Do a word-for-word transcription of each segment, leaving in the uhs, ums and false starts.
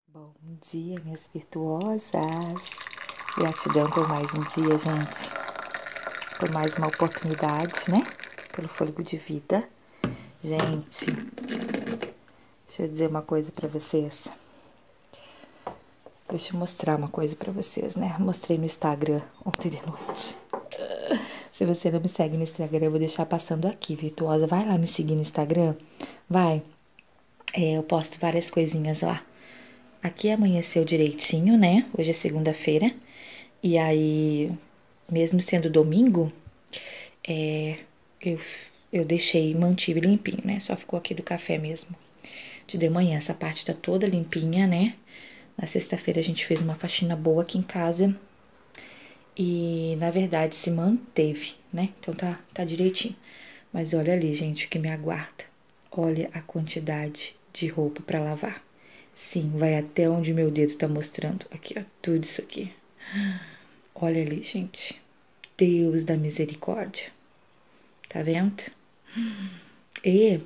Bom dia, minhas virtuosas. Gratidão por mais um dia, gente. Por mais uma oportunidade, né? Pelo fôlego de vida. Gente, deixa eu dizer uma coisa pra vocês. Deixa eu mostrar uma coisa pra vocês, né? Mostrei no Instagram ontem de noite. Se você não me segue no Instagram, eu vou deixar passando aqui, virtuosa. Vai lá me seguir no Instagram. Vai. É, eu posto várias coisinhas lá. Aqui amanheceu direitinho, né? Hoje é segunda-feira. E aí, mesmo sendo domingo, é, eu, eu deixei, mantive limpinho, né? Só ficou aqui do café mesmo. De de manhã, essa parte tá toda limpinha, né? Na sexta-feira a gente fez uma faxina boa aqui em casa. E, na verdade, se manteve, né? Então tá, tá direitinho. Mas olha ali, gente, o que me aguarda. Olha a quantidade de roupa pra lavar. Sim, vai até onde meu dedo tá mostrando. Aqui, ó, tudo isso aqui. Olha ali, gente. Deus da misericórdia. Tá vendo? E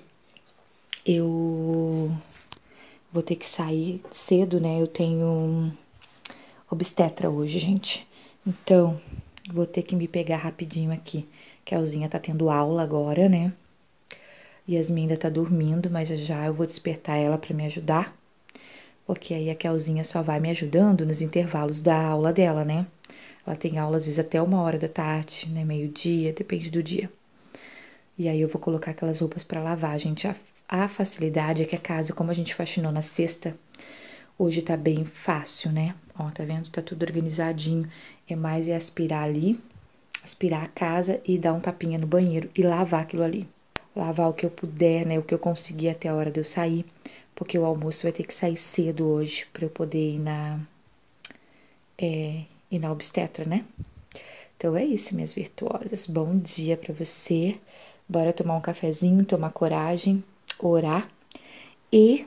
eu vou ter que sair cedo, né? Eu tenho obstetra hoje, gente. Então, vou ter que me pegar rapidinho aqui. Que a Elzinha tá tendo aula agora, né? Yasmin ainda tá dormindo, mas já já eu vou despertar ela pra me ajudar. Porque aí a Kelzinha só vai me ajudando nos intervalos da aula dela, né? Ela tem aula às vezes até uma hora da tarde, né? Meio-dia, depende do dia. E aí eu vou colocar aquelas roupas pra lavar, gente. A, a facilidade é que a casa, como a gente faxinou na sexta, hoje tá bem fácil, né? Ó, tá vendo? Tá tudo organizadinho. É mais é aspirar ali, aspirar a casa e dar um tapinha no banheiro e lavar aquilo ali. Lavar o que eu puder, né? O que eu conseguir até a hora de eu sair. Porque o almoço vai ter que sair cedo hoje pra eu poder ir na, é, ir na obstetra, né? Então é isso, minhas virtuosas. Bom dia pra você. Bora tomar um cafezinho, tomar coragem, orar e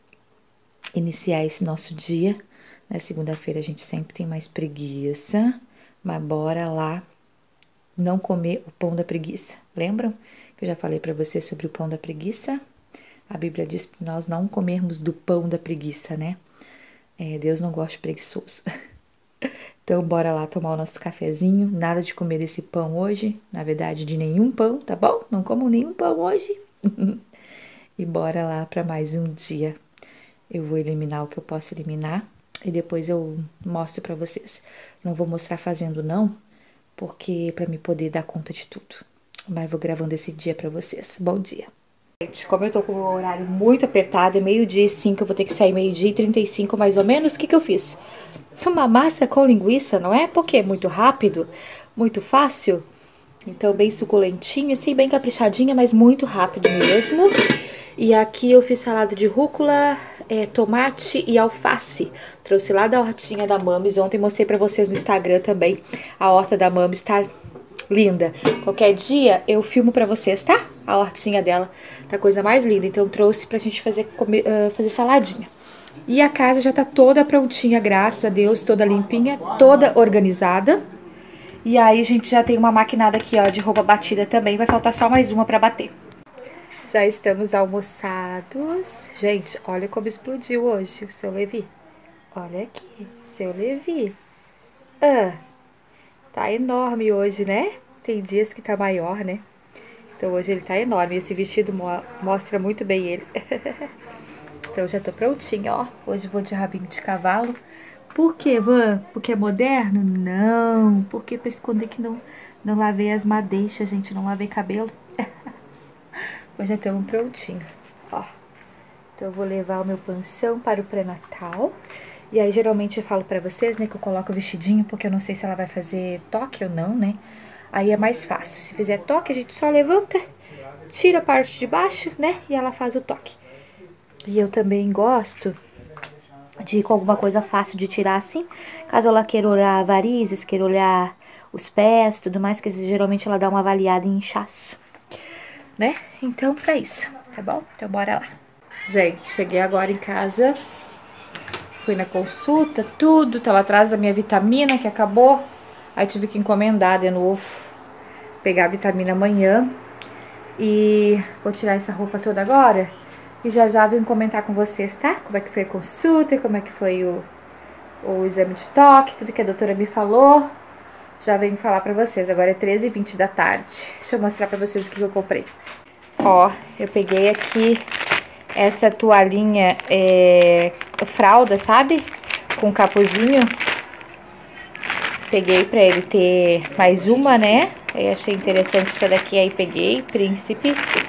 iniciar esse nosso dia. Na segunda-feira a gente sempre tem mais preguiça, mas bora lá não comer o pão da preguiça. Lembram que eu já falei pra vocês sobre o pão da preguiça? A Bíblia diz que nós não comermos do pão da preguiça, né? É, Deus não gosta de preguiçoso. Então, bora lá tomar o nosso cafezinho. Nada de comer desse pão hoje. Na verdade, de nenhum pão, tá bom? Não como nenhum pão hoje. E bora lá para mais um dia. Eu vou eliminar o que eu posso eliminar. E depois eu mostro para vocês. Não vou mostrar fazendo, não. Porque para me poder dar conta de tudo. Mas vou gravando esse dia para vocês. Bom dia. Gente, como eu tô com o horário muito apertado, é meio-dia e cinco, eu vou ter que sair meio-dia e trinta e cinco mais ou menos. O que que eu fiz? Uma massa com linguiça, não é? Porque é muito rápido, muito fácil. Então, bem suculentinha, assim, bem caprichadinha, mas muito rápido mesmo. E aqui eu fiz salada de rúcula, é, tomate e alface. Trouxe lá da hortinha da Mames. Ontem mostrei pra vocês no Instagram também. A horta da Mames tá linda. Qualquer dia eu filmo pra vocês, tá? A hortinha dela tá a coisa mais linda. Então trouxe pra gente fazer, comer, uh, fazer saladinha. E a casa já tá toda prontinha, graças a Deus, toda limpinha, toda organizada. E aí a gente já tem uma maquinada aqui, ó, de roupa batida também. Vai faltar só mais uma pra bater. Já estamos almoçados. Gente, olha como explodiu hoje o seu Levi. Olha aqui, seu Levi. Ah, tá enorme hoje, né? Tem dias que tá maior, né? Então hoje ele tá enorme. Esse vestido mo mostra muito bem ele. Então já tô prontinha, ó. Hoje vou de rabinho de cavalo. Por quê, Van? Porque é moderno? Não. Porque pra esconder que não, não lavei as madeixas, gente. Não lavei cabelo. Hoje já estamos prontinho, ó. Então eu vou levar o meu panção para o pré-natal. E aí geralmente eu falo pra vocês, né, que eu coloco o vestidinho, porque eu não sei se ela vai fazer toque ou não, né? Aí é mais fácil. Se fizer toque, a gente só levanta, tira a parte de baixo, né? E ela faz o toque. E eu também gosto de ir com alguma coisa fácil de tirar assim. Caso ela queira olhar varizes, queira olhar os pés, tudo mais, que geralmente ela dá uma avaliada em inchaço, né? Então, pra isso, tá bom? Então, bora lá. Gente, cheguei agora em casa. Fui na consulta, tudo. Tava atrás da minha vitamina, que acabou. Aí tive que encomendar de novo. Pegar a vitamina amanhã. E vou tirar essa roupa toda agora. E já já venho comentar com vocês, tá? Como é que foi a consulta, como é que foi o, o exame de toque, tudo que a doutora me falou. Já venho falar pra vocês. Agora é treze e vinte da tarde. Deixa eu mostrar pra vocês o que eu comprei. Ó, eu peguei aqui essa toalhinha, é, fralda, sabe? Com capuzinho. Peguei pra ele ter mais uma, né? Aí achei interessante essa daqui, aí peguei, Príncipe.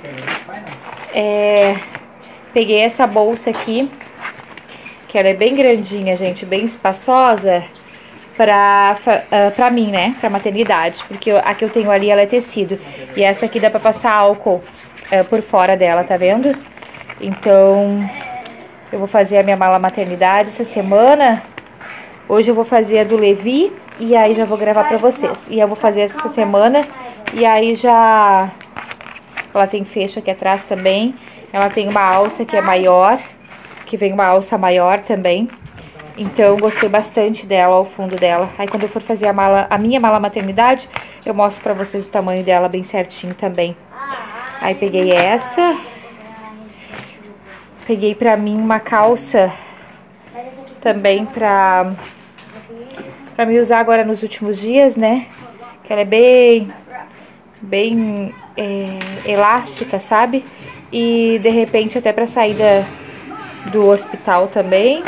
É, peguei essa bolsa aqui, que ela é bem grandinha, gente, bem espaçosa, pra, uh, pra mim, né? Pra maternidade, porque a que eu tenho ali, ela é tecido. E essa aqui dá pra passar álcool uh, por fora dela, tá vendo? Então, eu vou fazer a minha mala maternidade essa semana. Hoje eu vou fazer a do Levi e aí já vou gravar pra vocês. E eu vou fazer essa semana e aí já... Ela tem fecho aqui atrás também. Ela tem uma alça que é maior, que vem uma alça maior também. Então, gostei bastante dela, ó, o fundo dela. Aí quando eu for fazer a mala, a minha mala maternidade, eu mostro pra vocês o tamanho dela bem certinho também. Aí peguei essa... Peguei pra mim uma calça também pra, pra me usar agora nos últimos dias, né? Que ela é bem, bem é, elástica, sabe? E de repente até pra sair da, do hospital também.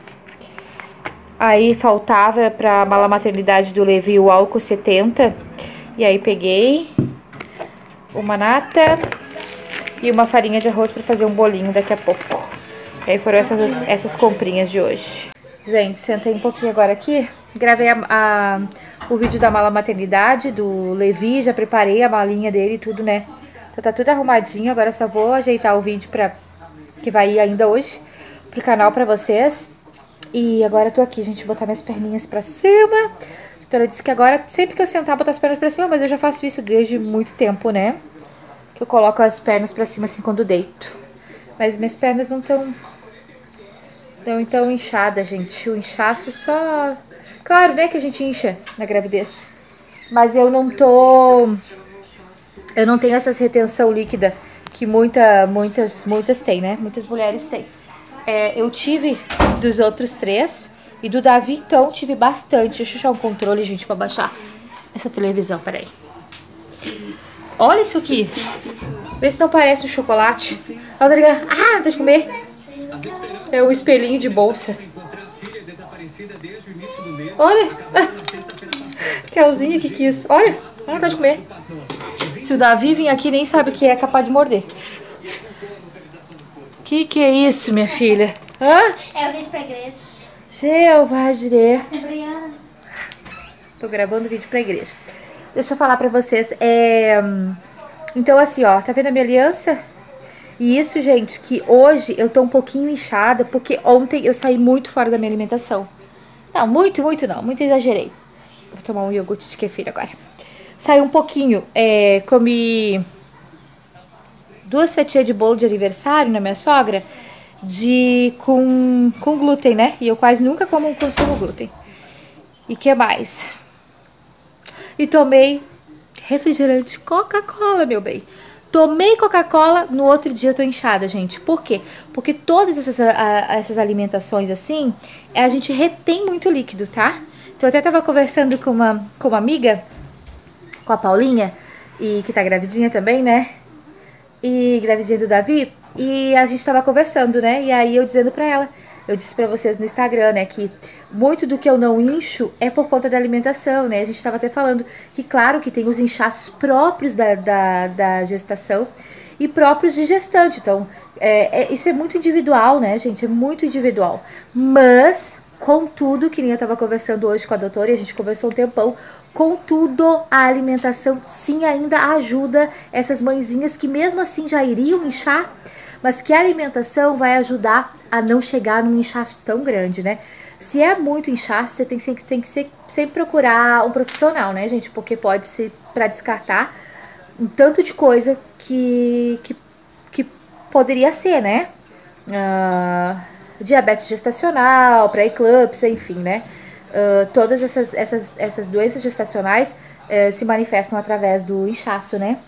Aí faltava pra mala maternidade do Levi o álcool setenta. E aí peguei uma nata e uma farinha de arroz pra fazer um bolinho daqui a pouco. E aí foram essas, essas comprinhas de hoje. Gente, sentei um pouquinho agora aqui. Gravei a, a, o vídeo da mala maternidade do Levi. Já preparei a malinha dele e tudo, né? Então tá tudo arrumadinho. Agora só vou ajeitar o vídeo pra, que vai ir ainda hoje pro canal pra vocês. E agora eu tô aqui, gente, botar minhas perninhas pra cima. A doutora disse que agora, sempre que eu sentar, botar as pernas pra cima. Mas eu já faço isso desde muito tempo, né? Que eu coloco as pernas pra cima assim quando deito. Mas minhas pernas não estão não tão inchadas, gente. O inchaço só... Claro, né, que a gente incha na gravidez. Mas eu não tô... Eu não tenho essa retenção líquida que muita, muitas, muitas têm, né? Muitas mulheres têm. É, eu tive dos outros três. E do Davi, então, tive bastante. Deixa eu achar um controle, gente, pra baixar essa televisão. Peraí. Olha isso aqui. Vê se não parece um chocolate. Ah, não tem de comer. É o espelhinho de bolsa. Olha. Kelzinha que quis. Olha. Não tá de comer. Se o Davi vir aqui, nem sabe o que é, capaz de morder. Que que é isso, minha filha? Hã? É o vídeo pra igreja. Selvagem. Sembriana. Tô gravando vídeo pra igreja. Deixa eu falar pra vocês. É... Então, assim, ó. Tá vendo a minha aliança? E isso, gente, que hoje eu tô um pouquinho inchada, porque ontem eu saí muito fora da minha alimentação. Não, muito, muito não. Muito exagerei. Vou tomar um iogurte de kefir agora. Saí um pouquinho. É, comi duas fatias de bolo de aniversário na minha sogra, de com, com glúten, né? E eu quase nunca como consumo glúten. E que mais? E tomei refrigerante Coca-Cola, meu bem. Tomei Coca-Cola, no outro dia eu tô inchada, gente. Por quê? Porque todas essas, a, essas alimentações assim, a gente retém muito líquido, tá? Então eu até tava conversando com uma, com uma amiga, com a Paulinha, e que tá gravidinha também, né? E gravidinha do Davi, e a gente tava conversando, né? E aí eu dizendo pra ela, eu disse pra vocês no Instagram, né, que muito do que eu não incho é por conta da alimentação, né? A gente tava até falando que, claro, que tem os inchaços próprios da, da, da gestação e próprios de gestante. Então, é, é, isso é muito individual, né, gente? É muito individual. Mas, contudo, que nem eu tava conversando hoje com a doutora, e a gente conversou um tempão, contudo, a alimentação sim ainda ajuda essas mãezinhas que mesmo assim já iriam inchar, mas que a alimentação vai ajudar a não chegar num inchaço tão grande, né? Se é muito inchaço, você tem que, tem que sempre, sempre procurar um profissional, né, gente? Porque pode ser para descartar um tanto de coisa que, que, que poderia ser, né? Uh, diabetes gestacional, pré-eclâmpsia, enfim, né? Uh, todas essas, essas, essas doenças gestacionais uh, se manifestam através do inchaço, né?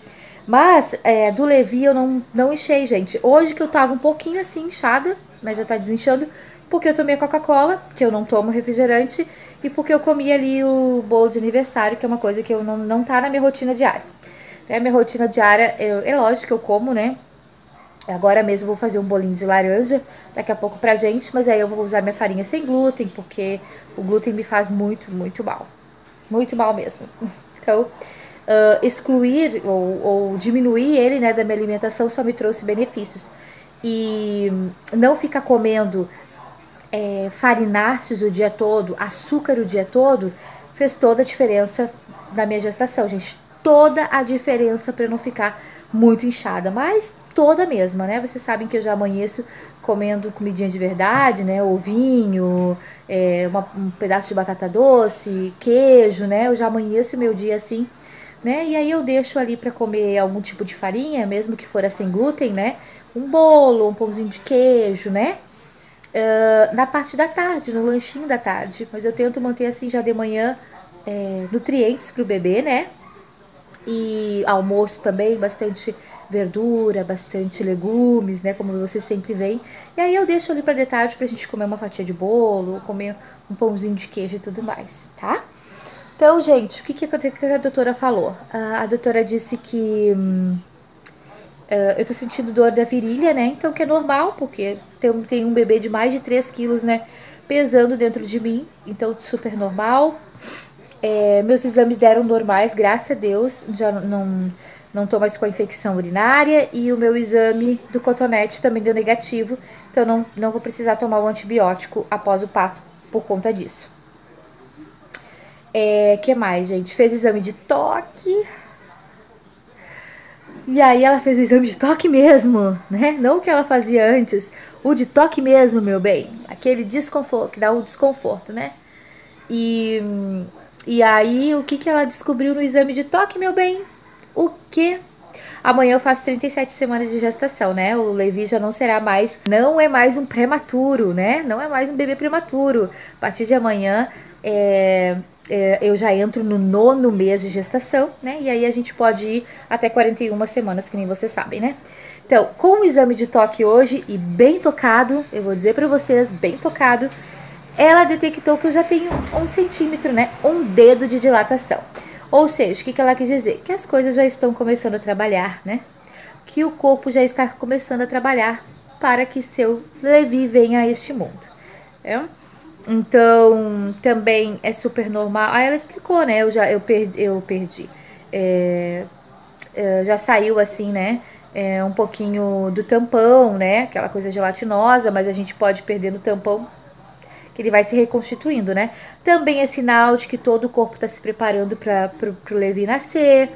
Mas é, do Levi eu não, não enchei, gente. Hoje que eu tava um pouquinho assim inchada, mas já tá desinchando, porque eu tomei a Coca-Cola, que eu não tomo refrigerante, e porque eu comi ali o bolo de aniversário, que é uma coisa que eu não, não tá na minha rotina diária. É, a minha rotina diária, eu, é lógico que eu como, né? Agora mesmo eu vou fazer um bolinho de laranja, daqui a pouco pra gente, mas aí eu vou usar minha farinha sem glúten, porque o glúten me faz muito, muito mal. Muito mal mesmo. Então, uh, excluir ou, ou diminuir ele, né, da minha alimentação só me trouxe benefícios. E não ficar comendo é, farináceos o dia todo, açúcar o dia todo, fez toda a diferença na minha gestação, gente. Toda a diferença para eu não ficar muito inchada, mas toda mesma, né? Vocês sabem que eu já amanheço comendo comidinha de verdade, né? Ovinho, é, uma, um pedaço de batata doce, queijo, né? Eu já amanheço meu dia assim, né? E aí eu deixo ali para comer algum tipo de farinha, mesmo que for sem glúten, né? Um bolo, um pãozinho de queijo, né? Uh, na parte da tarde, no lanchinho da tarde. Mas eu tento manter assim já de manhã é, nutrientes pro bebê, né? E almoço também, bastante verdura, bastante legumes, né? Como você sempre vem. E aí eu deixo ali pra de tarde pra gente comer uma fatia de bolo, comer um pãozinho de queijo e tudo mais, tá? Então, gente, o que, que a doutora falou? A, a doutora disse que hum, uh, eu tô sentindo dor da virilha, né? Então, que é normal, porque tem, tem um bebê de mais de três quilos, né? Pesando dentro de mim. Então, super normal. É, meus exames deram normais, graças a Deus. Já não, não tô mais com a infecção urinária. E o meu exame do cotonete também deu negativo. Então, não, não vou precisar tomar o antibiótico após o parto por conta disso. É, que mais, gente? Fez exame de toque. E aí ela fez o exame de toque mesmo, né? Não o que ela fazia antes, o de toque mesmo, meu bem. Aquele desconforto, que dá um desconforto, né? E, e aí, o que, que ela descobriu no exame de toque, meu bem? O que? Amanhã eu faço trinta e sete semanas de gestação, né? O Levi já não será mais, não é mais um prematuro, né? Não é mais um bebê prematuro. A partir de amanhã, é, é, eu já entro no nono mês de gestação, né? E aí a gente pode ir até quarenta e uma semanas, que nem vocês sabem, né? Então, com o exame de toque hoje e bem tocado, eu vou dizer pra vocês, bem tocado, ela detectou que eu já tenho um centímetro, né? Um dedo de dilatação. Ou seja, o que ela quis dizer? Que as coisas já estão começando a trabalhar, né? Que o corpo já está começando a trabalhar para que seu Levi venha a este mundo. É? Então, também é super normal. Aí ela explicou, né? Eu já eu perdi. Eu perdi. É, é, já saiu assim, né? É, um pouquinho do tampão, né? Aquela coisa gelatinosa, mas a gente pode perder no tampão, que ele vai se reconstituindo, né? Também é sinal de que todo o corpo está se preparando para o Levi nascer.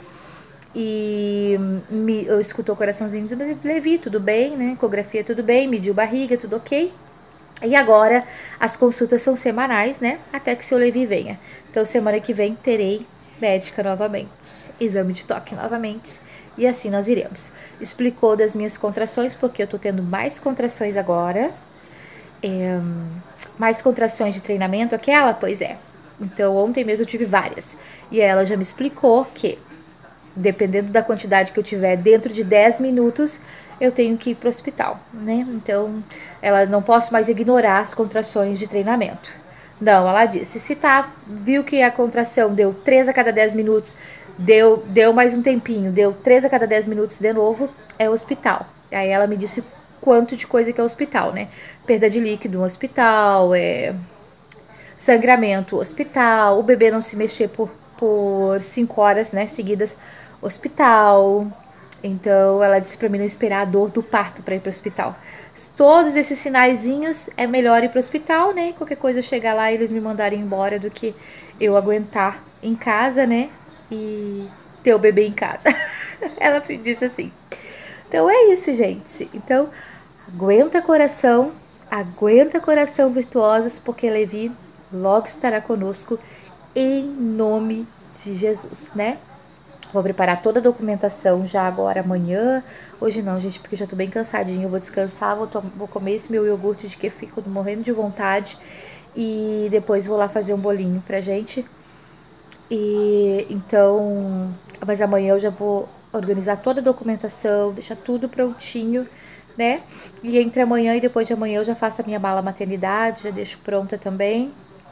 E me, eu escutou o coraçãozinho do Levi, tudo bem, né? Ecografia, tudo bem, mediu barriga, tudo ok. E agora as consultas são semanais, né? Até que seu Levi venha. Então, semana que vem terei médica novamente, exame de toque novamente, e assim nós iremos. Explicou das minhas contrações, porque eu tô tendo mais contrações agora. É, mais contrações de treinamento, aquela? Pois é. Então, ontem mesmo eu tive várias. E ela já me explicou que, dependendo da quantidade que eu tiver, dentro de dez minutos, eu tenho que ir pro hospital, né? Então, ela não posso mais ignorar as contrações de treinamento. Não, ela disse, se tá, viu que a contração deu três a cada dez minutos, deu, deu mais um tempinho, deu três a cada dez minutos de novo, é hospital. Aí ela me disse quanto de coisa que é hospital, né? Perda de líquido no hospital, é, sangramento hospital, o bebê não se mexer por, por cinco horas, né, seguidas, hospital. Então ela disse pra mim não esperar a dor do parto para ir pro hospital. Todos esses sinaizinhos é melhor ir pro hospital, né? Qualquer coisa eu chegar lá e eles me mandarem embora do que eu aguentar em casa, né? E ter o bebê em casa. Ela disse assim. Então é isso, gente. Então, aguenta coração, aguenta coração virtuosos, porque Levi logo estará conosco em nome de Jesus, né? Vou preparar toda a documentação já agora amanhã. Hoje não, gente, porque já tô bem cansadinha. Eu vou descansar, vou, vou comer esse meu iogurte de kefir, tô morrendo de vontade. E depois vou lá fazer um bolinho pra gente. E então, mas amanhã eu já vou organizar toda a documentação, deixar tudo prontinho, né? E entre amanhã e depois de amanhã eu já faço a minha mala maternidade, já deixo pronta também.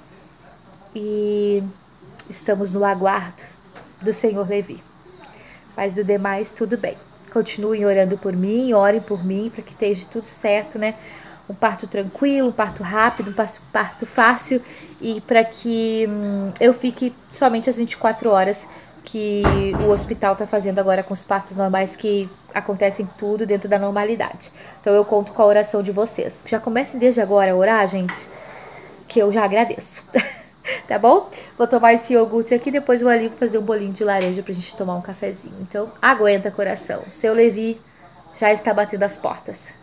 E estamos no aguardo do Senhor Levi. Mas do demais, tudo bem. Continuem orando por mim, orem por mim, para que esteja tudo certo, né? Um parto tranquilo, um parto rápido, um parto fácil e para que hum, eu fique somente as vinte e quatro horas que o hospital está fazendo agora com os partos normais, que acontecem tudo dentro da normalidade. Então eu conto com a oração de vocês. Já comecem desde agora a orar, gente, que eu já agradeço. Tá bom? Vou tomar esse iogurte aqui, depois vou ali fazer um bolinho de laranja pra gente tomar um cafezinho. Então, aguenta, coração. Seu Levi já está batendo as portas.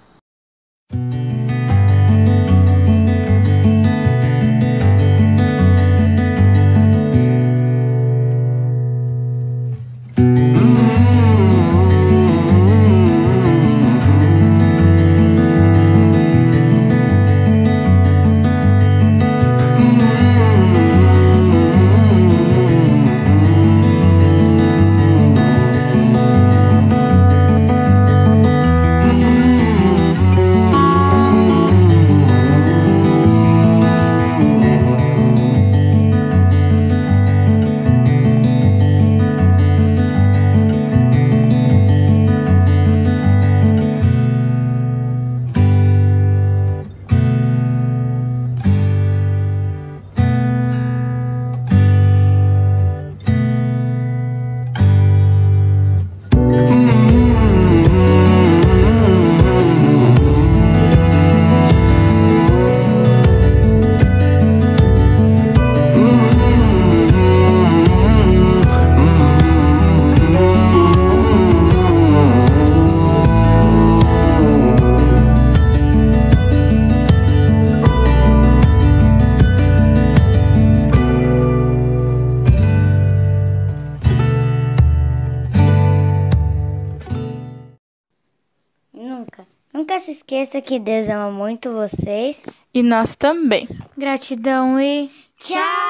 Nunca, nunca se esqueça que Deus ama muito vocês. E nós também. Gratidão e tchau!